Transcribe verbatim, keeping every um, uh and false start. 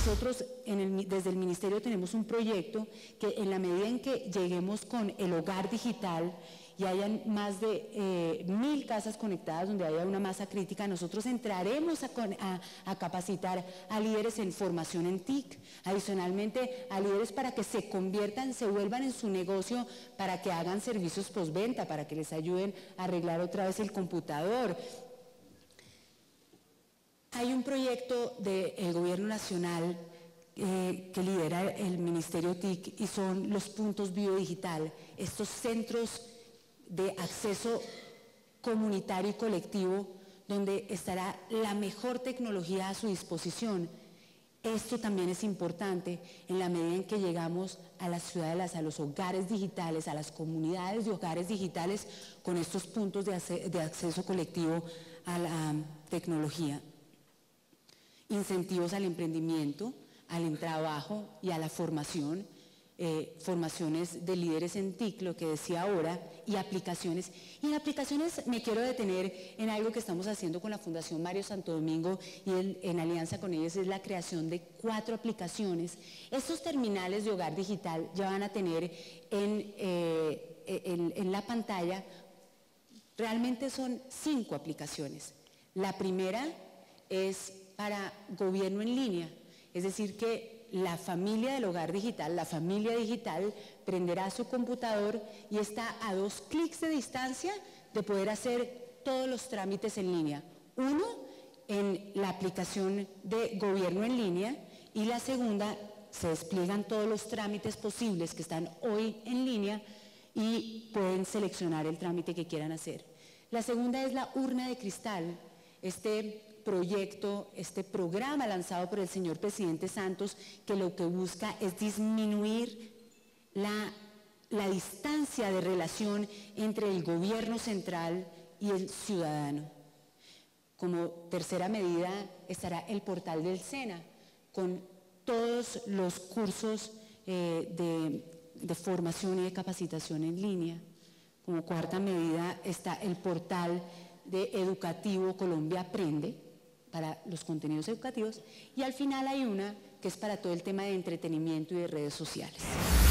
nosotros en el, desde el Ministerio tenemos un proyecto que en la medida en que lleguemos con el hogar digital y hayan más de eh, mil casas conectadas donde haya una masa crítica, nosotros entraremos a, a, a capacitar a líderes en formación en T I C, adicionalmente a líderes para que se conviertan, se vuelvan en su negocio, para que hagan servicios postventa, para que les ayuden a arreglar otra vez el computador. Hay un proyecto del Gobierno Nacional eh, que lidera el Ministerio T I C y son los puntos biodigital, estos centros de acceso comunitario y colectivo donde estará la mejor tecnología a su disposición. Esto también es importante en la medida en que llegamos a las ciudades, a los hogares digitales, a las comunidades de hogares digitales con estos puntos de, de acceso colectivo a la tecnología. Incentivos al emprendimiento, al trabajo y a la formación. Eh, formaciones de líderes en T I C, lo que decía ahora, y aplicaciones. Y en aplicaciones me quiero detener en algo que estamos haciendo con la Fundación Mario Santo Domingo y en, en alianza con ellos, es la creación de cuatro aplicaciones. Estos terminales de hogar digital ya van a tener en, eh, en, en la pantalla, realmente son cinco aplicaciones. La primera es para gobierno en línea, es decir que la familia del hogar digital, la familia digital, prenderá su computador y está a dos clics de distancia de poder hacer todos los trámites en línea. Uno, en la aplicación de gobierno en línea, y la segunda, se despliegan todos los trámites posibles que están hoy en línea y pueden seleccionar el trámite que quieran hacer. La segunda es la urna de cristal, este proyecto, este programa lanzado por el señor presidente Santos, que lo que busca es disminuir la, la distancia de relación entre el gobierno central y el ciudadano. Como tercera medida estará el portal del SENA, con todos los cursos eh, de, de formación y de capacitación en línea. Como cuarta medida está el portal de Educativo Colombia Aprende, para los contenidos educativos, y al final hay una que es para todo el tema de entretenimiento y de redes sociales.